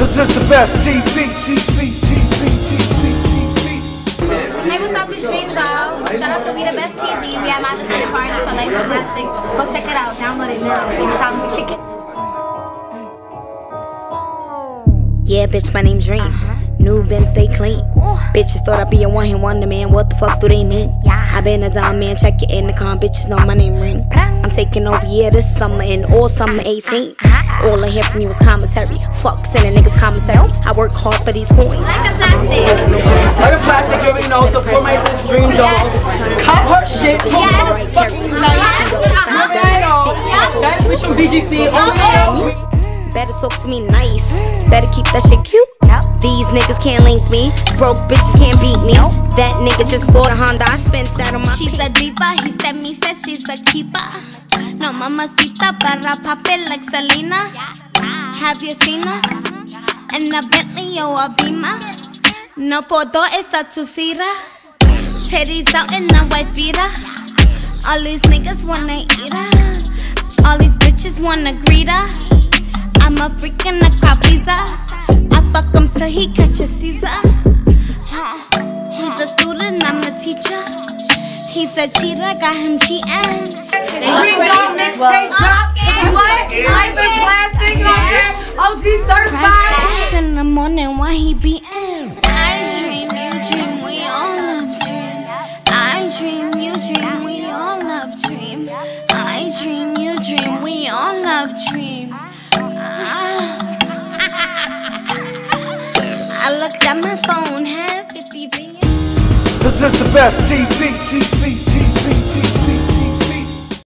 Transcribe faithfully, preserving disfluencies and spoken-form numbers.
Cause it's the best T V, T V, T V, T V, T V. Hey, what's up? It's Dreamdoll. Shout out to We the Best T V. We have my vicinity party for like fantastic. Go check it out. Download it now. Time's ticking. Yeah, bitch, my name's Dream. Uh-huh. New Benz, stay clean. Ooh. Bitches thought I'd be a one-hit wonder man. What the fuck do they mean? Yeah. I been a dime man, check it in the con. Bitches know my name ring. I'm taking over, yeah, this summer and all summer eighteen. Uh-huh. All I hear from you is commentary. Fuck sending niggas commissary. I work hard for these coins. Like a plastic. Like a plastic, you already know. Support my sis Dreamdoll. Cop her shit. Yes. Fucking nice. That bitch from B G C. Okay. Better talk to me nice. Better keep that shit cute. These niggas can't link me. Broke bitches can't beat me. That nigga just bought a Honda. I spent that on my She's a diva. He said me says she's a keeper. No mamacita para pop it like Selena. Have you seen her? En a Bentley o a Beamer. No puedo esa tucira. Titties out in a white beater. All these niggas wanna eat her. All these bitches wanna greet her. I'm a freak and a crowd pleaser. I fuck him till he catch a Caesar. He's a student, I'm a teacher. He's a cheater, got him cheating. Dreamdoll mixtape drop. What? Hyman plastic on it. O G certified. In the morning while he beating. I dream, you dream, we all love dream. I dream, you dream, we all love dream. I dream, you dream, we all love dream. I looked at my phone, had fifty billion. Cause it's the best T V, T V.